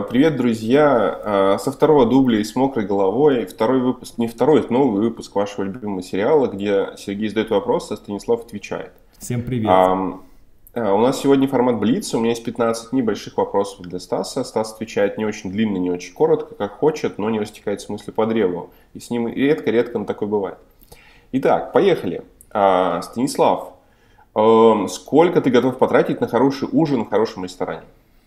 Привет, друзья! Со второго дубля и с мокрой головой второй выпуск, не второй, это новый выпуск вашего любимого сериала, где Сергей задает вопросы, а Станислав отвечает. Всем привет. У нас сегодня формат Блица, у меня есть 15 небольших вопросов для Стаса. Стас отвечает не очень длинно, не очень коротко, как хочет, но не растекается мыслью по древу. И с ним редко-редко на такое бывает. Итак, поехали. Станислав, сколько ты готов потратить на хороший ужин в хорошем ресторане?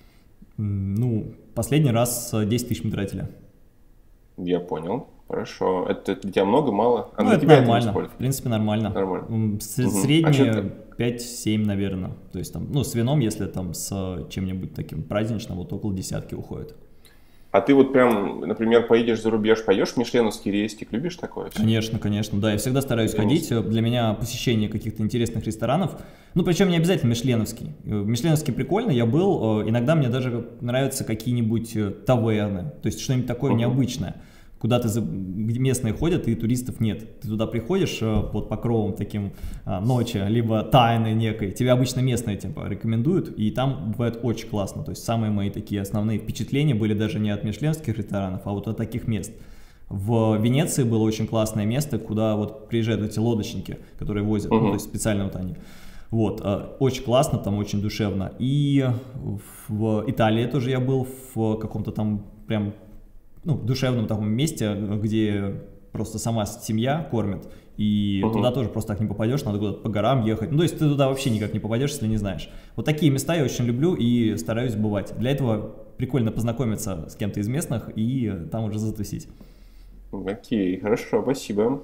Ну, последний раз 10 тысяч мы тратили. Я понял. Хорошо. Это для тебя много, мало? А Ну, для это тебя нормально. сколько? В принципе, нормально. Нормально. Среднее 5-7, наверное. То есть там, ну, с вином, если там с чем-нибудь таким праздничным, вот около десятки уходит. А ты вот прям, например, поедешь за рубеж, поешь в мишленовский рестик, любишь такое все? Конечно, конечно, да, я всегда стараюсь ходить. Для меня посещение каких-то интересных ресторанов, ну, причем не обязательно мишленовский. Мишленовский прикольно, я был, иногда мне даже нравятся какие-нибудь таверны, то есть что-нибудь такое необычное. Куда где местные ходят и туристов нет. Ты туда приходишь под покровом таким ночи, либо тайны некой. Тебя обычно местные типа рекомендуют, и там бывает очень классно. То есть самые мои такие основные впечатления были даже не от мишленских ресторанов, а вот от таких мест. В Венеции было очень классное место, куда вот приезжают эти лодочники, которые возят, ну, то есть специально вот они. Вот, очень классно, там очень душевно. И в Италии тоже я был в каком-то там прям, ну, душевном таком месте, где просто сама семья кормит, и туда тоже просто так не попадешь, надо куда-то по горам ехать. Ну, то есть ты туда вообще никак не попадешь, если не знаешь. Вот такие места я очень люблю и стараюсь бывать. Для этого прикольно познакомиться с кем-то из местных и там уже затусить. Окей, хорошо, спасибо.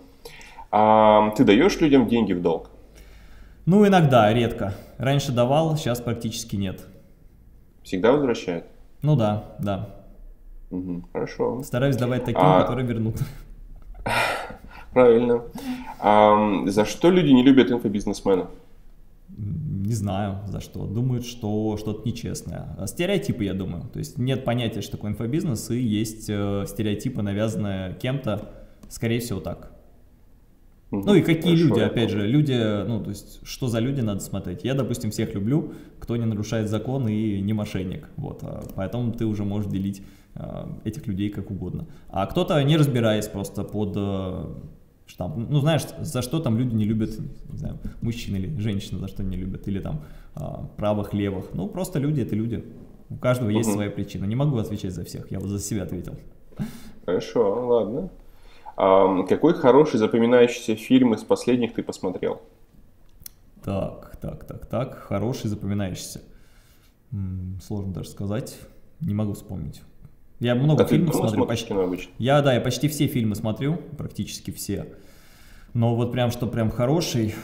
Ты даешь людям деньги в долг? Ну, иногда, редко. Раньше давал, сейчас практически нет. Всегда возвращают? Ну да, да. Хорошо. Стараюсь давать таким, которые вернут. Правильно. За что люди не любят инфобизнесменов? Не знаю, за что. Думают, что что-то нечестное. Стереотипы, я думаю. То есть нет понятия, что такое инфобизнес, и есть стереотипы, навязанные кем-то. Скорее всего, так. Ну и какие люди, опять же, люди, ну, то есть, что за люди надо смотреть. Я, допустим, всех люблю, кто не нарушает закон и не мошенник. Вот, поэтому ты уже можешь делить этих людей как угодно. А кто-то, не разбираясь, просто под штамп. Ну, знаешь, за что там люди не любят, не знаю, мужчин или женщин, за что не любят, или там правых, левых. Ну, просто люди — это люди. У каждого есть своя причина. Не могу отвечать за всех, я вот за себя ответил. Хорошо, ладно. Какой хороший запоминающийся фильм из последних ты посмотрел? Так, хороший запоминающийся. Сложно даже сказать, не могу вспомнить. Я много фильмов смотрю. Я почти все фильмы смотрю, практически все. Но вот прям, что прям хороший,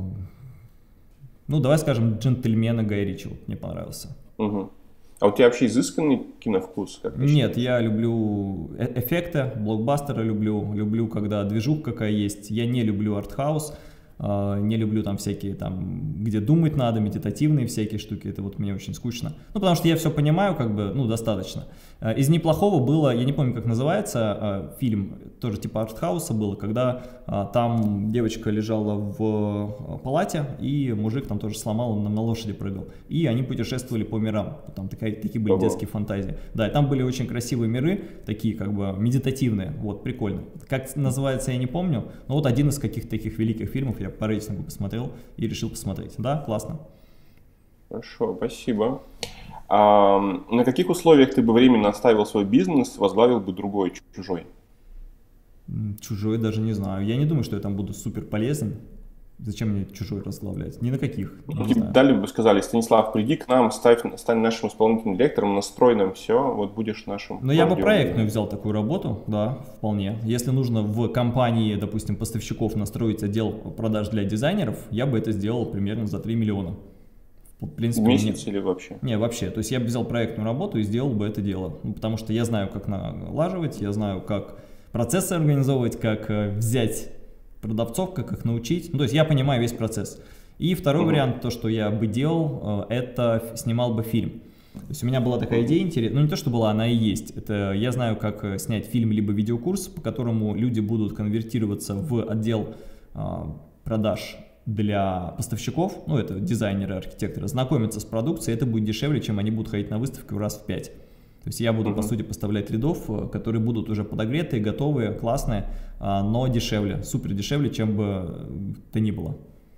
ну давай скажем, «Джентльмены» Гая Ричи, вот, мне понравился. А у тебя вообще изысканный киновкус? Нет, я люблю эффекты, блокбастеры люблю, когда движуха какая есть. Я не люблю артхаус, не люблю там всякие там, где думать надо, медитативные всякие штуки, это вот мне очень скучно. Ну, потому что я все понимаю, как бы, ну, достаточно. Из неплохого было, я не помню, как называется, фильм, тоже типа артхауса было, когда там девочка лежала в палате, и мужик там тоже сломал, он на лошади прыгал. И они путешествовали по мирам, там такие были детские фантазии. Да, и там были очень красивые миры, такие как бы медитативные, вот, прикольно. Как называется, я не помню, но вот один из каких-то таких великих фильмов я по рейтингу посмотрел и решил посмотреть. Да, классно. Хорошо, спасибо. На каких условиях ты бы временно оставил свой бизнес, возглавил бы другой, чужой? Чужой даже не знаю. Я не думаю, что я там буду супер полезен. Зачем мне чужой возглавлять? Ни на каких. Далее бы сказали: Станислав, приди к нам, стань нашим исполнительным директором, настрой нам все, вот будешь нашим. Но я бы проектную взял такую работу, да, вполне. Если нужно в компании, допустим, поставщиков настроить отдел продаж для дизайнеров, я бы это сделал примерно за 3 миллиона. В принципе, в месяц или вообще? Не, вообще. То есть я бы взял проектную работу и сделал бы это дело. Ну, потому что я знаю, как налаживать, я знаю, как процессы организовывать, как взять продавцов, как их научить. Ну, то есть я понимаю весь процесс. И второй вариант, то, что я бы делал, это снимал бы фильм. То есть у меня была такая идея интересная, ну не то, что была, она и есть. Это я знаю, как снять фильм либо видеокурс, по которому люди будут конвертироваться в отдел продаж для поставщиков, ну это дизайнеры, архитекторы, знакомиться с продукцией, это будет дешевле, чем они будут ходить на выставку раз в 5. То есть я буду, по сути, поставлять лидов, которые будут уже подогретые, готовые, классные, но дешевле, супер дешевле, чем бы то ни было.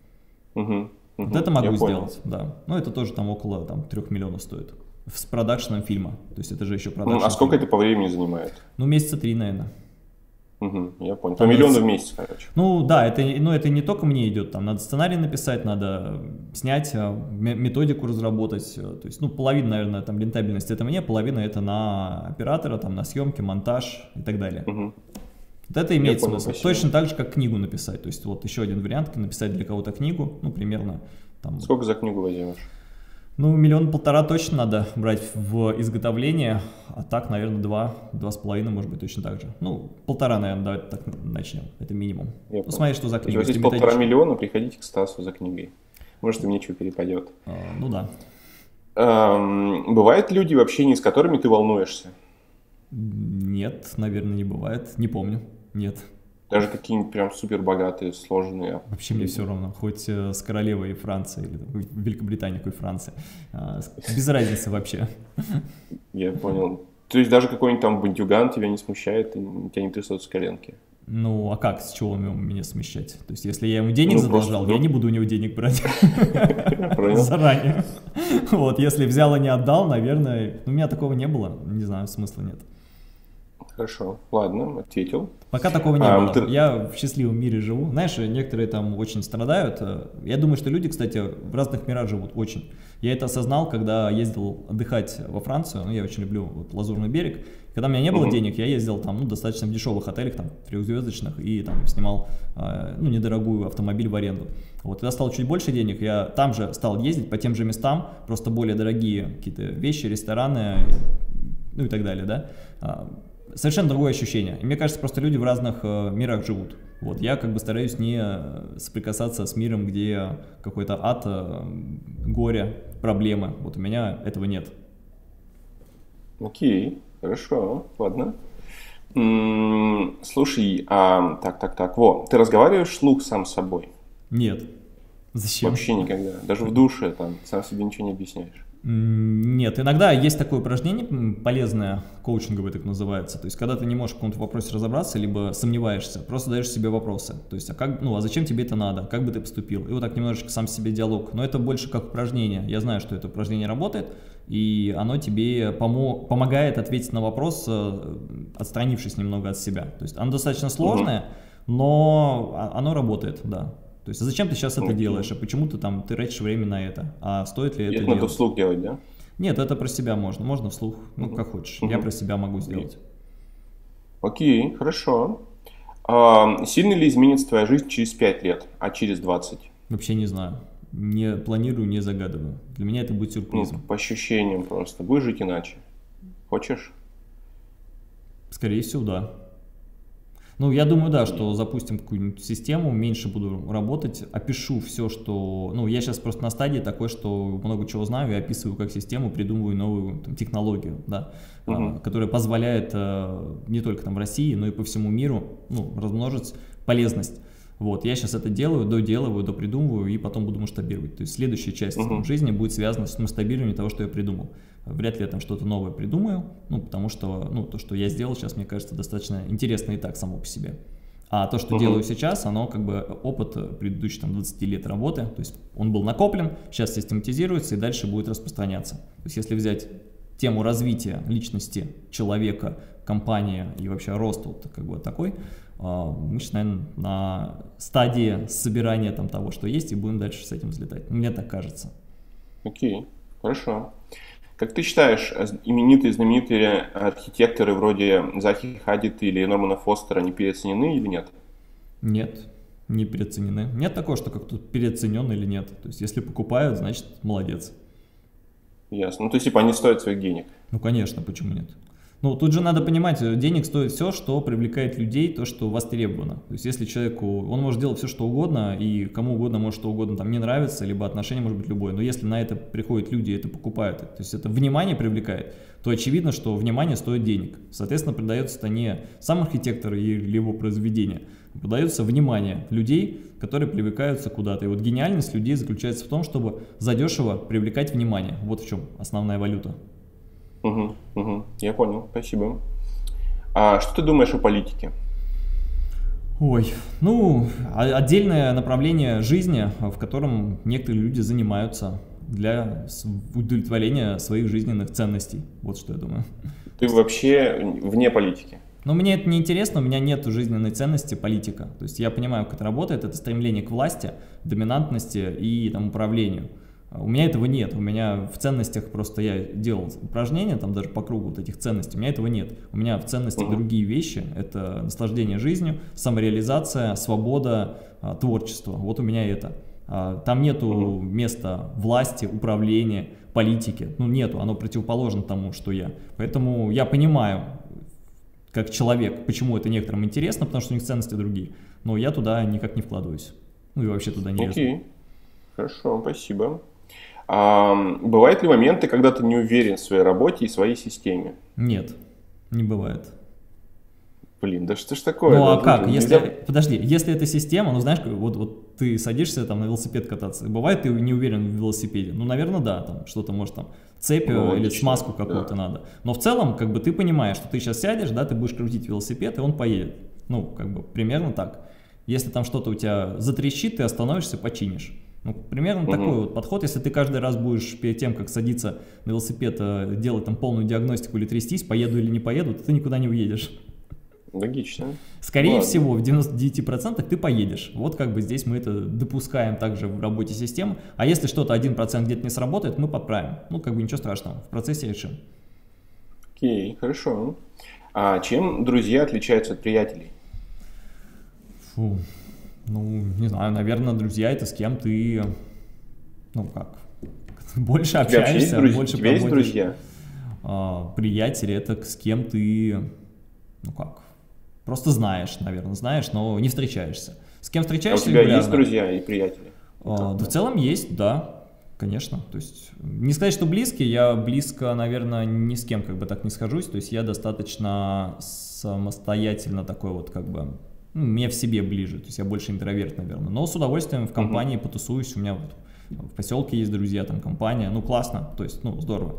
Вот это могу сделать, да. Но это тоже там около 3 миллионов стоит. С продакшеном фильма. То есть это же еще продакшн. А сколько это по времени занимает? Ну, месяца 3, наверное. Я понял. По миллиону в месяц, короче. Ну да, это не только мне идет, там надо сценарий написать, надо снять, методику разработать. То есть, половина, наверное, там рентабельности это мне, половина это на оператора, там на съемки, монтаж и так далее. Вот это имеет смысл. Точно так же, как книгу написать. То есть вот еще один вариант, написать для кого-то книгу, примерно. Там... Сколько за книгу возьмешь? 1,5 миллиона точно надо брать в изготовление, а так, наверное, 2,5, может быть, точно так же. 1,5, наверное, давайте так начнем, это минимум. Смотри, что за книга. Если есть 1,5 миллиона, приходите к Стасу за книгой. Может, мне что перепадет. Ну да. Бывают люди, в общении с которыми ты волнуешься? Нет, наверное, не бывает, не помню, нет. Даже какие-нибудь прям супер богатые, сложные. Вообще мне все равно, хоть с королевой Франции или Великобритании, какой Франции. Без разницы вообще. Я понял. То есть даже какой-нибудь там бандюган тебя не смущает, тебя не трясутся коленки? Ну, а как, с чего он меня смещать? То есть, если я ему денег задолжал, я не буду у него денег брать заранее. Вот, если взял и не отдал, наверное, у меня такого не было, не знаю, смысла нет. Хорошо, ладно, ответил. Пока такого не было. Я в счастливом мире живу. Знаешь, некоторые там очень страдают. Я думаю, что люди, кстати, в разных мирах живут очень. Я это осознал, когда ездил отдыхать во Францию. Я очень люблю Лазурный берег. Когда у меня не было денег, я ездил там, достаточно в дешевых отелях, там, 3-звездочных, и там снимал, недорогую автомобиль в аренду. Вот, когда стало чуть больше денег, я там же стал ездить по тем же местам, просто более дорогие какие-то вещи, рестораны, и так далее, да. Совершенно другое ощущение. И мне кажется, просто люди в разных мирах живут. Вот, я как бы стараюсь не соприкасаться с миром, где какой-то ад, горе, проблемы. Вот у меня этого нет. Окей, хорошо, ладно. Слушай, ты разговариваешь вслух сам с собой? Нет. Зачем? Вообще никогда. Даже в душе там сам себе ничего не объясняешь? Нет, иногда есть такое упражнение полезное, коучинговое так называется, то есть когда ты не можешь в каком-то вопросе разобраться, либо сомневаешься, просто даешь себе вопросы, то есть а зачем тебе это надо, как бы ты поступил, и вот так немножечко сам себе диалог, но это больше как упражнение, я знаю, что это упражнение работает, и оно тебе помогает ответить на вопрос, отстранившись немного от себя, то есть оно достаточно сложное, но оно работает, да. То есть, а зачем ты сейчас это делаешь, а почему ты тратишь время на это, а стоит ли это делать? Это надо вслух делать, да? Нет, это про себя можно вслух, как хочешь, я про себя могу сделать. Окей, хорошо. Сильно ли изменится твоя жизнь через 5 лет, а через 20? Вообще не знаю, не планирую, не загадываю, для меня это будет сюрпризом. По ощущениям просто, будешь жить иначе, хочешь? Скорее всего, да. Я думаю, да, что запустим какую-нибудь систему, меньше буду работать, опишу все, что... я сейчас просто на стадии такой, что много чего знаю, и описываю как систему, придумываю новую технологию, да, которая позволяет не только в России, но и по всему миру размножить полезность. Вот, я сейчас это делаю, доделываю, допридумываю и потом буду масштабировать. То есть следующая часть жизни будет связана с масштабированием того, что я придумал. Вряд ли я там что-то новое придумаю, потому что то, что я сделал сейчас, мне кажется, достаточно интересно и так само по себе. А то, что делаю сейчас, оно как бы опыт предыдущих 20 лет работы, то есть он был накоплен, сейчас систематизируется и дальше будет распространяться. То есть если взять тему развития личности человека, компании и вообще роста такой, мы сейчас, наверное, на стадии собирания того, что есть, и будем дальше с этим взлетать. Мне так кажется. Окей, хорошо. Как ты считаешь, знаменитые архитекторы вроде Захи Хадид или Нормана Фостера, они переоценены или нет? Нет, не переоценены. Нет такого, что как-то переоценен или нет. То есть, если покупают, значит, молодец. Ясно. То есть, они стоят своих денег? Конечно, почему нет? Тут же надо понимать, денег стоит все, что привлекает людей, то, что востребовано. То есть, если человеку, он может делать все, что угодно, и кому угодно может что угодно не нравится, либо отношение может быть любое. Но если на это приходят люди и это покупают, то есть это внимание привлекает, то очевидно, что внимание стоит денег. Соответственно, продается-то не сам архитектор или его произведение, а продается внимание людей, которые привлекаются куда-то. И вот гениальность людей заключается в том, чтобы задешево привлекать внимание. Вот в чем основная валюта. Угу, угу. Я понял, спасибо. А что ты думаешь о политике? Ой, ну, отдельное направление жизни, в котором некоторые люди занимаются для удовлетворения своих жизненных ценностей. Вот что я думаю. Ты вообще вне политики? Но мне это не интересно, у меня нет жизненной ценности политика. То есть я понимаю, как это работает, это стремление к власти, доминантности и там, управлению. У меня этого нет, у меня в ценностях просто я делал упражнения, там даже по кругу вот этих ценностей, у меня этого нет. У меня в ценностях другие вещи, это наслаждение жизнью, самореализация, свобода, творчество, вот у меня это. Там нету места власти, управления, политики, ну нету, оно противоположно тому, что я. Поэтому я понимаю, как человек, почему это некоторым интересно, потому что у них ценности другие, но я туда никак не вкладываюсь, ну и вообще туда не лезу. Окей, хорошо, спасибо. Бывают ли моменты, когда ты не уверен в своей работе и своей системе? Нет, не бывает. Блин, да что ж такое? Ну а да, как? нельзя... Подожди, если это система, ну знаешь, вот ты садишься там на велосипед кататься, бывает ты не уверен в велосипеде? Ну, наверное, да, там что-то может там цепь или смазку какую-то надо. Но в целом, как бы ты понимаешь, что ты сейчас сядешь, да, ты будешь крутить велосипед, и он поедет. Ну, как бы примерно так. Если там что-то у тебя затрещит, ты остановишься, починишь. Ну, примерно такой вот подход. Если ты каждый раз будешь перед тем, как садиться на велосипед, делать там полную диагностику или трястись, поеду или не поеду, то ты никуда не уедешь. Логично. Скорее всего, в 99% ты поедешь. Вот как бы здесь мы это допускаем также в работе системы. А если что-то 1% где-то не сработает, мы подправим. Ну, как бы ничего страшного, в процессе решим. Окей, хорошо. А чем друзья отличаются от приятелей? Фу. Ну, не знаю, наверное, друзья это с кем ты, ну как, больше общаешься, больше проводишь. Есть друзья? Приятели это с кем ты, ну как, просто знаешь, наверное, знаешь, но не встречаешься. С кем встречаешься регулярно? У тебя есть друзья и приятели? Да, в целом есть, да, конечно. То есть, не сказать, что близкий, я близко, наверное, ни с кем как бы так не схожусь. То есть, я достаточно самостоятельно такой вот как бы... мне в себе ближе, то есть я больше интроверт, наверное. Но с удовольствием в компании потусуюсь, у меня вот в поселке есть друзья, там компания, ну классно, то есть, ну здорово.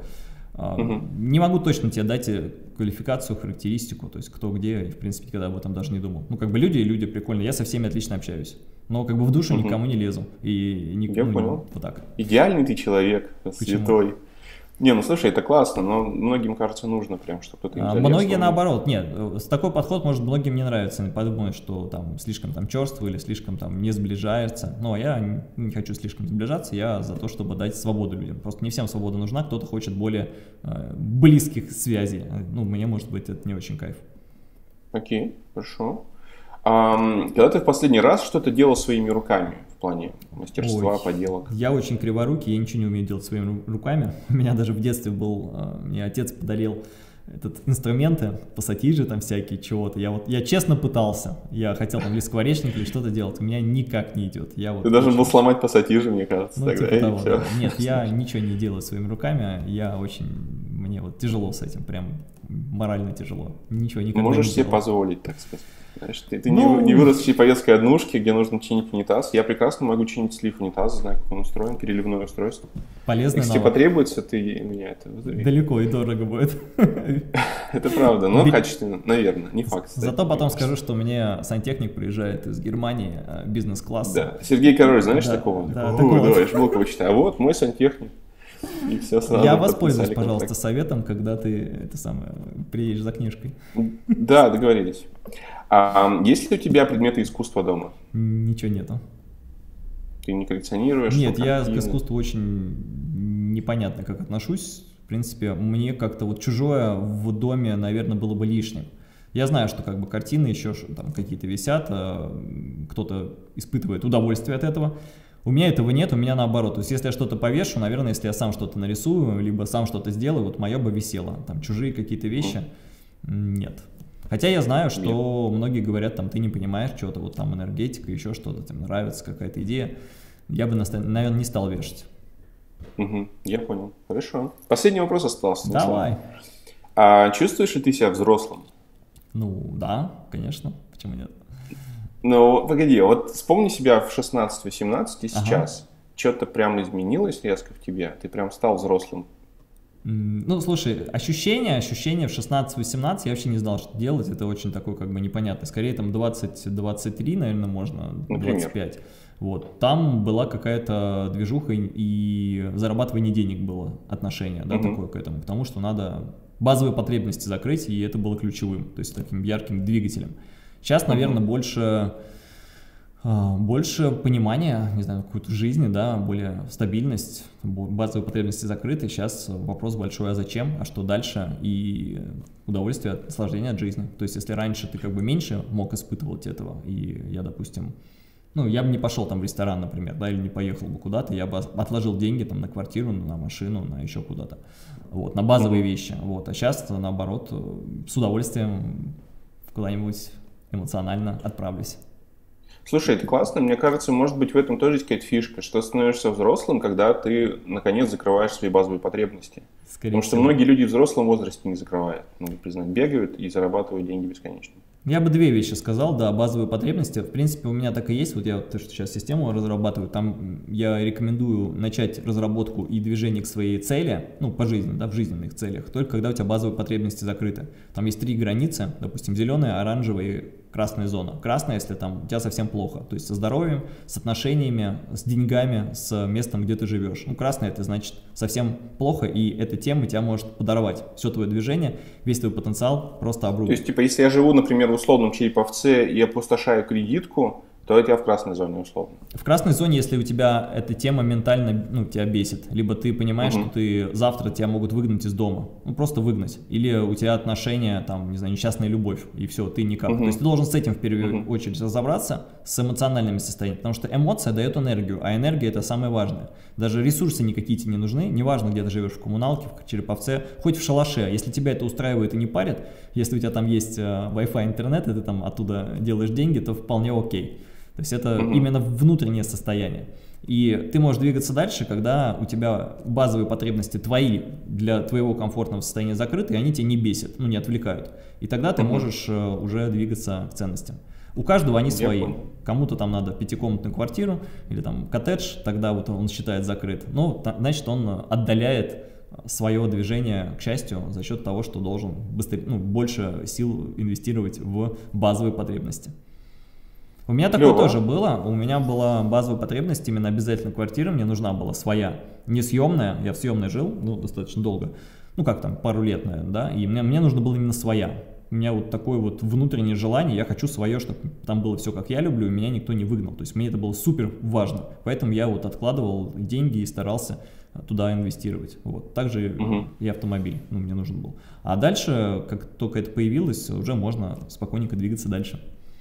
Не могу точно тебе дать квалификацию, характеристику, то есть кто где, и в принципе никогда об этом даже не думал. Ну как бы люди прикольные, я со всеми отлично общаюсь, но как бы в душу никому не лезу. Я понял. Вот так. Идеальный ты человек, святой. Почему? Не, ну слушай, это классно, но многим, кажется, нужно прям, чтобы кто-то им залез. Многие наоборот, нет, такой подход может многим не нравится, подумают, что там слишком там черствый или слишком там не сближается, но я не хочу слишком сближаться, я за то, чтобы дать свободу людям, просто не всем свобода нужна, кто-то хочет более близких связей, ну мне может быть это не очень кайф. Окей, хорошо. Когда ты в последний раз что-то делал своими руками в плане мастерства, поделок? Я очень криворукий, я ничего не умею делать своими руками. У меня даже в детстве был, мне отец подарил инструменты, пассатижи там всякие, чего-то. Я честно пытался, я хотел там или скворечник, или что-то делать, у меня никак не идет. Ты должен был сломать пассатижи, мне кажется, ну, тогда, типа того, все. Да. Нет, я ничего не делаю своими руками, мне вот тяжело с этим, прям морально тяжело. Ничего никогда Можешь не себе делал. позволить, так сказать. Знаешь, ты не вырос в чиповецкой однушке, где нужно чинить унитаз. Я прекрасно могу чинить слив унитаза, знаю, как он устроен, переливное устройство. Полезный навык. Если потребуется, ты меня это вызови. Далеко и дорого будет. Это правда, но качественно, наверное, не факт. Зато потом скажу, что мне сантехник приезжает из Германии, бизнес-класс. Да, Сергей Король, знаешь такого? Да, давай, Жблокова читай. А вот мой сантехник. И все сразу. Я воспользуюсь, пожалуйста, советом, когда ты приедешь за книжкой. Да, договорились. А есть ли у тебя предметы искусства дома? Ничего нету. Ты не коллекционируешь? Нет, я к искусству очень непонятно как отношусь. В принципе, мне как-то вот чужое в доме, наверное, было бы лишним. Я знаю, что как бы картины еще там какие-то висят, кто-то испытывает удовольствие от этого. У меня этого нет, у меня наоборот. То есть, если я что-то повешу, наверное, если я сам что-то нарисую, либо сам что-то сделаю, вот мое бы висело. Там чужие какие-то вещи нет. Хотя я знаю, что многие говорят, там, ты не понимаешь что-то, вот там энергетика, еще что-то, там нравится какая-то идея. Я бы, наверное, не стал вешать. Я понял. Хорошо. Последний вопрос остался. Давай. А чувствуешь ли ты себя взрослым? Ну, да, конечно. Почему нет? Ну, погоди, вот вспомни себя в 16-18 и сейчас. Что-то прям изменилось резко в тебе? Ты прям стал взрослым? Ну, слушай, ощущение в 16-18 я вообще не знал, что делать. Это очень такой как бы непонятно. Скорее там 20-23, наверное, можно, 25. Вот. Там была какая-то движуха и зарабатывание денег было отношение, да, такое к этому. Потому что надо базовые потребности закрыть, и это было ключевым, то есть таким ярким двигателем. Сейчас, наверное, больше понимания, не знаю, какой-то жизни, да, более стабильность, базовые потребности закрыты. Сейчас вопрос большой, а зачем, а что дальше, и удовольствие, наслаждение от жизни. То есть, если раньше ты как бы меньше мог испытывать этого, и я, допустим, ну, я бы не пошел там в ресторан, например, да, или не поехал бы куда-то, я бы отложил деньги там на квартиру, на машину, на еще куда-то, вот, на базовые вещи, вот, а сейчас, наоборот, с удовольствием куда-нибудь эмоционально отправлюсь. Слушай, это классно. Мне кажется, может быть, в этом тоже есть какая-то фишка, что ты становишься взрослым, когда ты, наконец, закрываешь свои базовые потребности. Потому что многие люди в взрослом возрасте не закрывают, надо признать, бегают и зарабатывают деньги бесконечно. Я бы две вещи сказал, да, базовые потребности. В принципе, у меня так и есть. Вот я то, что сейчас систему разрабатываю, там я рекомендую начать разработку и движение к своей цели, ну, по жизни, да, в жизненных целях, только когда у тебя базовые потребности закрыты. Там есть 3 границы, допустим, зеленая, оранжевая и красная зона. Красная, если там у тебя совсем плохо, то есть со здоровьем, с отношениями, с деньгами, с местом, где ты живешь. Ну, красная — это значит совсем плохо, и эта тема тебя может подорвать. Все твое движение, весь твой потенциал просто обрубит. То есть, типа, если я живу, например, в условном Череповце и опустошаю кредитку, то это я в красной зоне условно. В красной зоне, если у тебя эта тема ментально, ну, тебя бесит, либо ты понимаешь, что ты завтра тебя могут выгнать из дома, ну, просто выгнать, или у тебя отношения, там, не знаю, несчастная любовь, и все, ты никак. То есть ты должен с этим в первую очередь разобраться, с эмоциональными состояниями, потому что эмоция дает энергию, а энергия — это самое важное. Даже ресурсы никакие тебе не нужны, неважно, где ты живешь, в коммуналке, в Череповце, хоть в шалаше, если тебя это устраивает и не парит, если у тебя там есть Wi-Fi, интернет, и ты там оттуда делаешь деньги, то вполне окей. То есть это именно внутреннее состояние. И ты можешь двигаться дальше, когда у тебя базовые потребности твои для твоего комфортного состояния закрыты, и они тебя не бесят, ну, не отвлекают. И тогда ты можешь уже двигаться к ценностям. У каждого они свои. Кому-то там надо 5-комнатную квартиру или там коттедж, тогда вот он считает закрыт. Ну, значит, он отдаляет свое движение к счастью за счет того, что должен быстрее, ну, больше сил инвестировать в базовые потребности. У меня такое тоже было. У меня была базовая потребность, именно обязательно квартира мне нужна была своя, не съемная. Я в съемной жил, ну, достаточно долго, ну, как там, пару лет, наверное, да, и мне нужно было именно своя. У меня вот такое вот внутреннее желание, я хочу свое, чтобы там было все, как я люблю, и меня никто не выгнал. То есть мне это было супер важно. Поэтому я вот откладывал деньги и старался туда инвестировать. Вот. Также и автомобиль, ну, мне нужен был. А дальше, как только это появилось, уже можно спокойненько двигаться дальше.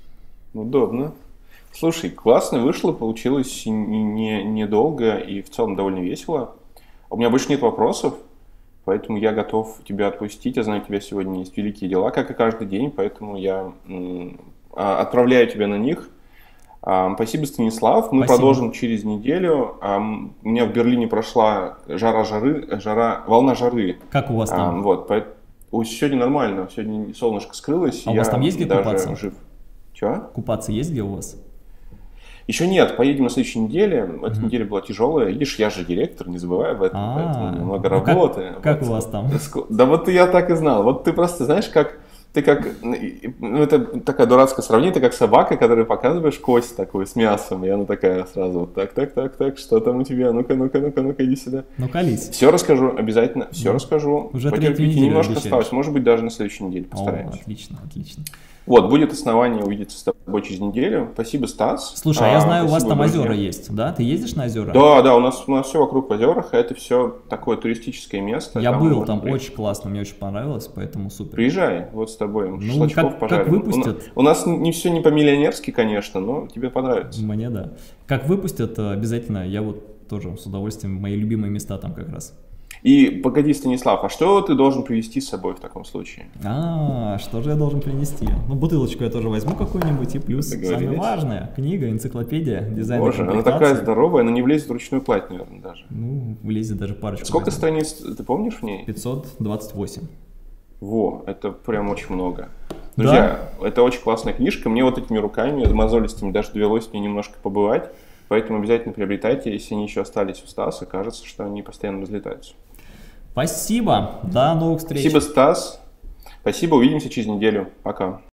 Удобно. Слушай, классно вышло, получилось недолго и в целом довольно весело. У меня больше нет вопросов, поэтому я готов тебя отпустить. Я знаю, у тебя сегодня есть великие дела, как и каждый день, поэтому я отправляю тебя на них. Спасибо, Станислав. Мы продолжим через неделю. У меня в Берлине прошла волна жары. Как у вас там? Вот, сегодня нормально, сегодня солнышко скрылось. А у вас там есть где купаться? Жив. Чего? Купаться есть где у вас? Еще нет, поедем на следующей неделе. Эта неделя была тяжелая. Видишь, я же директор, не забывай об этом, поэтому много работы. Как у вас там? Да вот я так и знал. Вот ты просто знаешь, это такая дурацкая сравнение, ты как собака, которой показываешь кость такую с мясом, и она такая сразу вот так, что там у тебя, ну-ка, иди сюда. Ну, колись. Все расскажу, обязательно, все расскажу. Уже третью неделю немножко осталось, может быть, даже на следующей неделе постараемся. Отлично. Вот, будет основание увидеться с тобой через неделю. Спасибо, Стас. Слушай, я знаю, у вас там озера есть, да? Ты ездишь на озера? Да, у нас все вокруг в озерах, это все такое туристическое место. Я был там, очень классно, мне очень понравилось, поэтому супер. Приезжай, вот с тобой, шлачков пожарим. Как выпустят? У нас не все не по-миллионерски, конечно, но тебе понравится. Мне да. Как выпустят, обязательно, я вот тоже с удовольствием, мои любимые места там как раз. И погоди, Станислав, а что ты должен привезти с собой в таком случае? Что же я должен принести? Ну, бутылочку я тоже возьму какую-нибудь, и плюс самое важное, книга, энциклопедия, дизайн. Боже, она такая здоровая, она не влезет в ручную кладь, наверное, даже. Ну, влезет даже парочку. Сколько страниц, ты помнишь в ней? 528. Во, это прям очень много. Друзья, это очень классная книжка, мне вот этими руками, мозолистыми, даже довелось мне немножко побывать, поэтому обязательно приобретайте, если они еще остались у Стаса, кажется, что они постоянно разлетаются. Спасибо, до новых встреч. Спасибо, Стас. Спасибо, увидимся через неделю. Пока.